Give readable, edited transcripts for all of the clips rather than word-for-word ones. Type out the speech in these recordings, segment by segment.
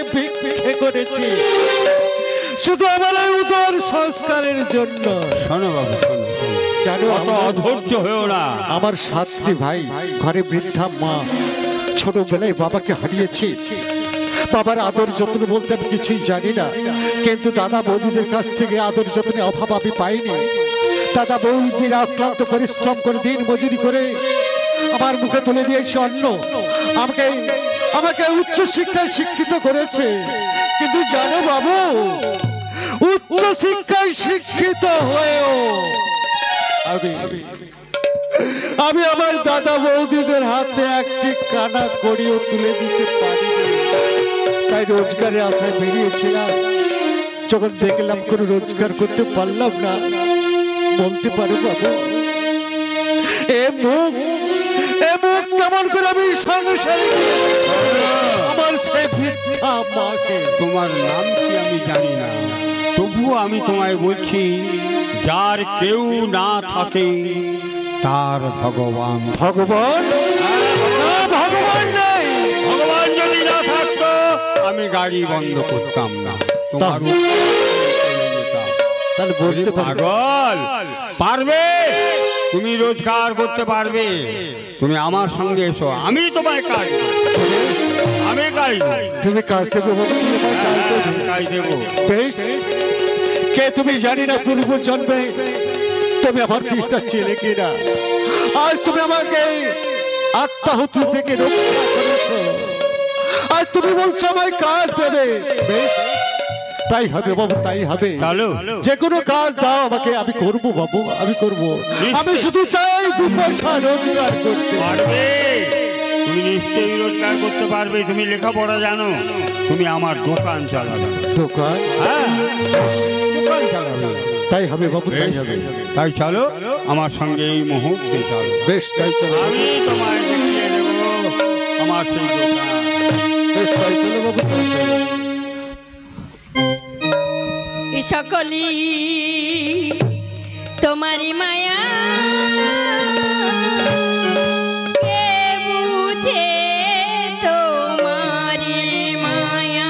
ভিক্ষে করেছি শুধু আমার উদর সংস্কারের জন্য। শোনো বাবু, শোনো, জানো অত অধৈর্য হয়েও না। আমার 7টি ভাই, ঘরে বৃদ্ধা মা, ছোটবেলায় বাবাকে হারিয়েছি। বাবার আদর যত্ন বলতে আমি কিছুই জানি না, কিন্তু দাদা বৌদিদের কাছ থেকে আদর যত্নের অভাব আমি পাইনি। দাদা বৌদিরা অক্লান্ত পরিশ্রম করে দিন মজুরি করে আমার মুখে তুলে দিয়েছে অন্ন, আমাকে আমাকে উচ্চ শিক্ষায় শিক্ষিত করেছে। কিন্তু জানো বাবু, উচ্চ শিক্ষায় শিক্ষিত হয়েও আমি আমার দাদা বৌদিদের হাতে একটি কানা কড়িও তুলে দিতে পারিনি। তাই রোজগারের আশায় বেরিয়েছিলাম। যখন দেখলাম কোনো রোজগার করতে পারলাম না, বলতে পারো বাবু, এ মুখ কেমন করে আমি সংসারে আমার সে বৃদ্ধা মাকে। তোমার নাম কি আমি জানি না, তবুও আমি তোমায় বলছি, যার কেউ না থাকে তার ভগবান। ভগবান? ভগবান নেই। ভগবান যদি না থাকতো আমি গাড়ি বন্ধ করতাম না, তোমার তাহলে বলতে পাগল পারবে, তুমি রোজগার করতে পারবে, তুমি আমার সঙ্গে এসো, আমি তোমায় কাজ আমি কাজ তুমি কাজ দেবো বাবু, তুমি কাজ দেবো। বেশ, কে তুমি জানি না পূর্ব জন্মে তুমি আমার পিতা ছেলে কিনা, আজ তুমি আমাকে আত্মাহুতি থেকে রক্ষা করেছো, আজ তুমি বলছো আমায় কাজ দেবে। বেশ, তাই হবে বাবু, তাই হবে। যে কোনো কাজ দাও আমাকে, আমি করবো বাবু, আমি করবো। আমি শুধু চাই 2 পয়সা রোজগার করতে। পারবে, তুমি নিশ্চয়ই রোজগার করতে পারবে, তুমি লেখাপড়া জানো, তুমি আমার দোকান চালাবে। দোকান? হ্যাঁ, দোকান চালাবে। তাই হবে বাবু, তাই হবে। তাই চলো আমার সঙ্গে এই মুহূর্তে চলো। বেশ, তাই চলো। আমি তোমায় দেখিয়ে দেবো আমার সেই দোকান। বেশ, তাই চলো বাবু, তাই চলো। সকলি তোমারি মায়া কে বুঝে তোমারি মায়া,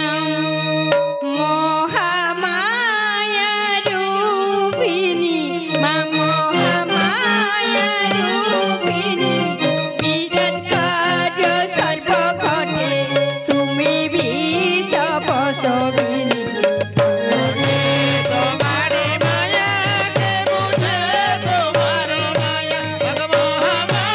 মহামায়া রূপিণী মা, মহামায়া রূপিণী, বিরাজ কার্য সর্বঘটে তুমি বিষবসবিনী। তোমারে মায়া কে বুঝে তোমার মায়া,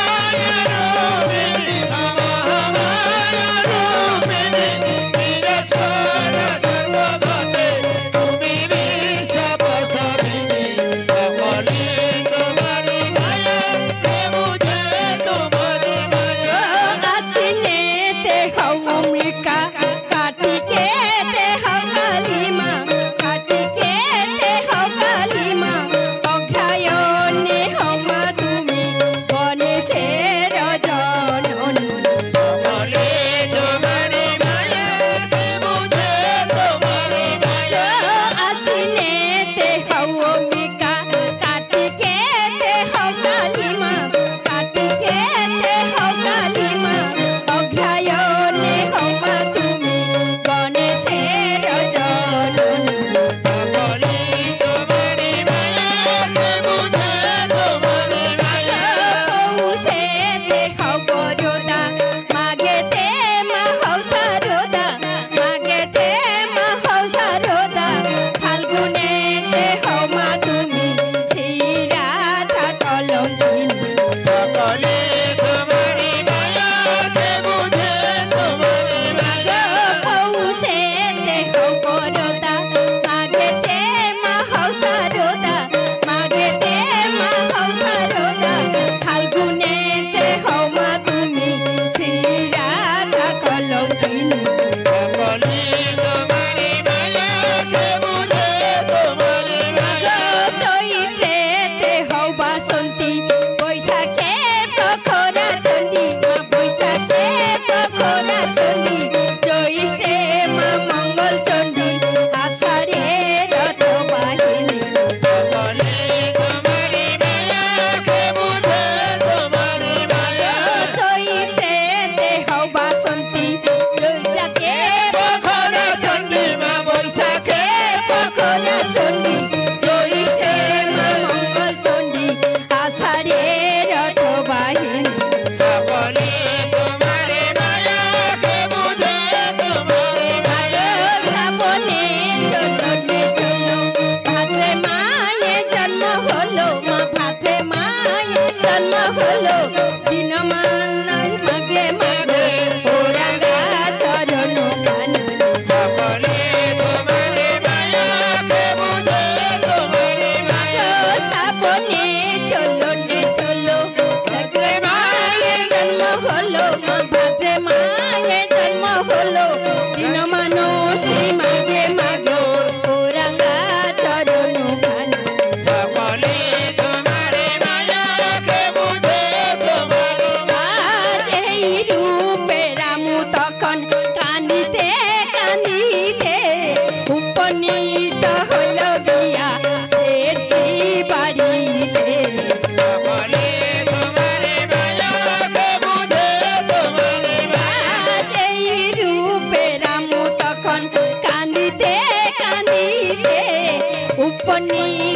মনি